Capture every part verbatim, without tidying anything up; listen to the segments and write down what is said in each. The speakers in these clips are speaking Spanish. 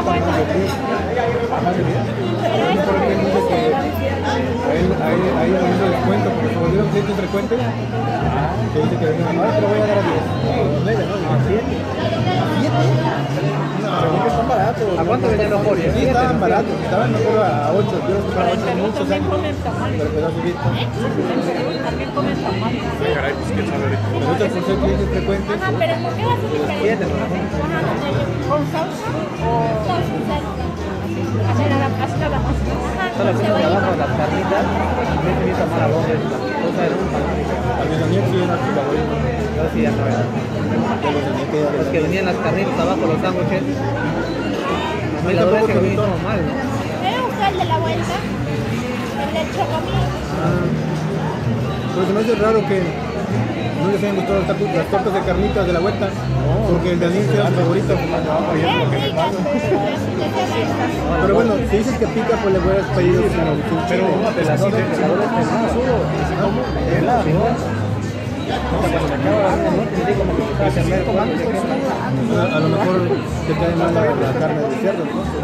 Ahí, ahí, ahí hay un descuento, porque como vieron clientes frecuentes, que dice que no, pero voy a dar a diez. nueve, ¿no? A siete. ¿siete? No, porque están baratos. ¿A cuánto vendían los folios? Sí, estaban baratos, estaban mejor a ocho. Yo los compraba a ocho muchos años. Pero empezó a subir. También comen tamales. Caray, pues quién sabe. Nosotros por ser clientes frecuentes. Ajá, pero ¿por qué va a ser diferente? ¿Con salsa o sin salsa? Así nada más. Solo que abajo las carnitas, me he visto mala voz, la cosa era un fanático. También los niños sí eran su favorito. Yo sí, ya no era. Los que venían las carnitas abajo, los sándwiches. A mí la verdad es que me hizo mal, ¿no? ¿Me gusta el de la vuelta? El del chocomil. Pero se me hace raro que no les hayan gustado las tortas, las tortas de carnitas de la vuelta, porque el de Daniel era su favorito. Pero bueno, si dices que pica, pues le voy a pedir un chile. Pero una de las dos es que a, a lo mejor te cae mal la, la carne de cerdo, ¿no?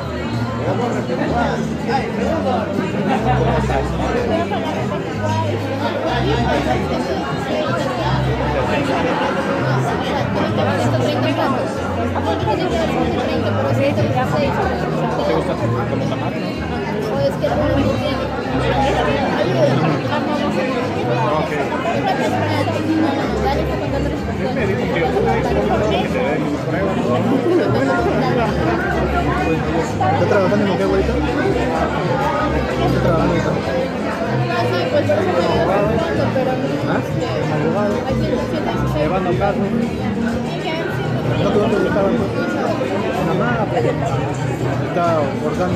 ¿Te gusta como tamal? Me dijo un tío, que te den prueba. ¿Estás trabajando en qué, abuelito? ¿Estás trabajando en ¿Ah? Llevando casos. ¿No te dónde estaba entonces? En la mala, pues. Está bordando.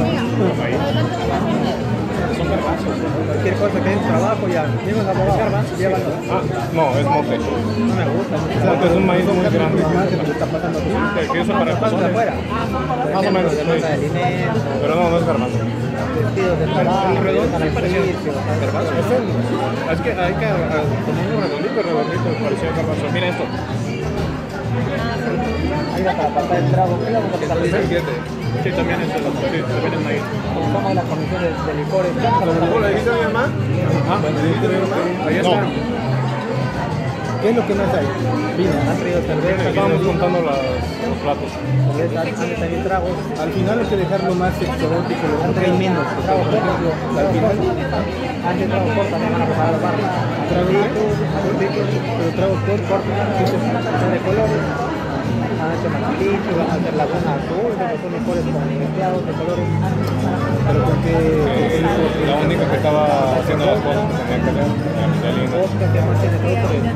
Son garbanzos. Cualquier cosa que hay en trabajo ya. ¿Tienes abogado? ¿Garbanzos? Llévalo. Ah, no, es mote. No me gusta. Mote es un maíz muy grande. ¿Qué está pasando aquí? ¿Qué que usa para Pasan de personas? afuera. Más o menos, De sí. bolsa de alimento, Pero no, no es garbanzo. vestidos de trabajo, El redondo al sí parecía servicio. garbanzo. Es, el, es que hay que ah, ponerlo redondito, redondito, parecía garbanzo. Mira esto. Ahí va para pasar el trago. ¿Qué le vamos a pasar? Es el siete. Sí, también es de los sí, también es maíz. Como la comisión de, de licores. ¿Cómo le dijiste a mi mamá? Ah, ¿Le dijiste a mi mamá? ahí está. ¿Qué es lo que más hay? Vino. Han traído cerveza. Estábamos contando las, los platos. cerveza, han también tragos. Al final hay que dejar lo más exótico, lo que hay menos. Porque, por ejemplo, al final, Han trago corto, también van a preparar los barros. trago corto, pero trago corto, Son de colores. Han hecho manaticho, van a hacer laguna azul, que son licores con mezclados de colores. pero porque La única que estaba haciendo las cosas que tenía que hacer, la Michelin. Oscar, que más tiene productos de...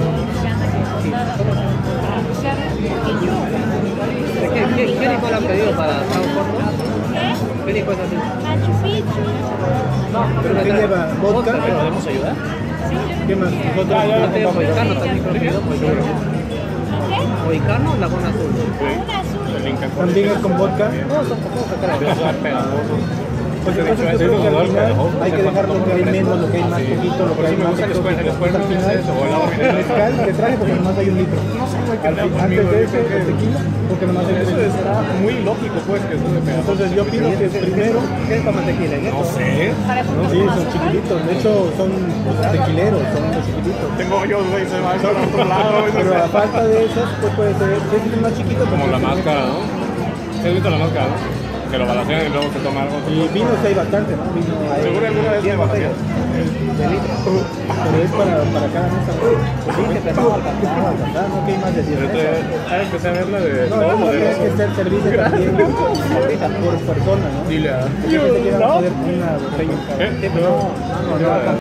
¿Qué, qué, ¿Qué licor han pedido para trago corto? ¿Qué licor es así? Machu Picchu. ¿Pero qué lleva? ¿Vodka? ¿Le podemos ayudar? ¿Qué más? Nosotros Ah, ya, Yo tengo Moicano también, creo que yo, Moicano. ¿Qué? Moicano, Laguna Azul. Una azul. El Inca. también es con vodka. No, son pocos, creo. Pues entonces yo creo que al final hay que dejar lo que hay menos, lo que hay más poquito, lo que hay más exótico. Al final, el mezcal que traje porque nomás hay un litro. Al fin- Antes de eso, el tequila, porque nomás hay un Eso litro. es muy lógico, pues, que eso de pedazo. Entonces yo opino que primero, ¿Qué es para mantequilla? ¿En No esto? sé. no, sí, son chiquititos, de hecho son pues, tequileros, son unos chiquititos. Tengo yo, güey, se va a ir para otro lado. Pero a falta de esos, pues puede ser, si es el más chiquito, pues Como la puede ser- máscara, ¿no? ¿Sí has visto la máscara, no? Que lo balancean y luego se toma algo. Y vinos hay bastante, ¿no? Vino hay Seguro alguna vez me balancean. de litro, pero es para, para cada mesa. Sí, que empezamos a alcanzar. Ah, no, que hay más de diez Pero mesas. te- ah, empecé a ver la de No, todo no, tienes poderoso. que ser servicio también por persona, ¿no? Dile a... Yo pensé que iban a poder una botella en cada. ¿Eh? Sí, pero no, no, no, no.